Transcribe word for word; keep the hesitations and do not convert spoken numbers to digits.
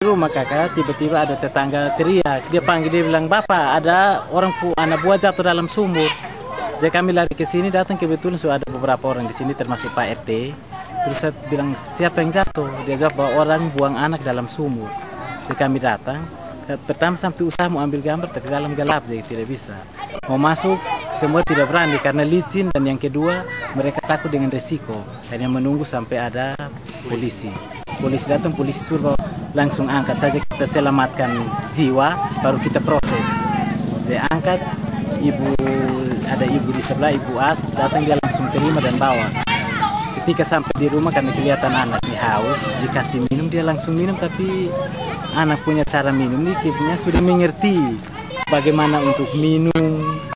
rumah kakak, tiba-tiba ada tetangga teriak. Dia panggil, dia bilang, "Bapak, ada orang pu anak buah jatuh dalam sumur." Jadi kami lari ke sini, datang kebetulan sudah ada beberapa orang di sini termasuk Pak R T. Terus saya bilang, "Siapa yang jatuh?" Dia jawab bahwa orang buang anak dalam sumur. Jadi kami datang. Pertama sampai usaha mau ambil gambar, tapi dalam gelap jadi tidak bisa. Mau masuk, semua tidak berani karena licin, dan yang kedua mereka takut dengan resiko. Hanya menunggu sampai ada polisi. Polisi datang, polisi suruh langsung angkat saja, kita selamatkan jiwa, baru kita proses. Saya angkat, ibu ada ibu di sebelah, ibu As datang, dia langsung terima dan bawa. Ketika sampai di rumah karena kelihatan anaknya haus, dikasih minum, dia langsung minum, tapi anak punya cara minum ini, ibunya sudah mengerti bagaimana untuk minum.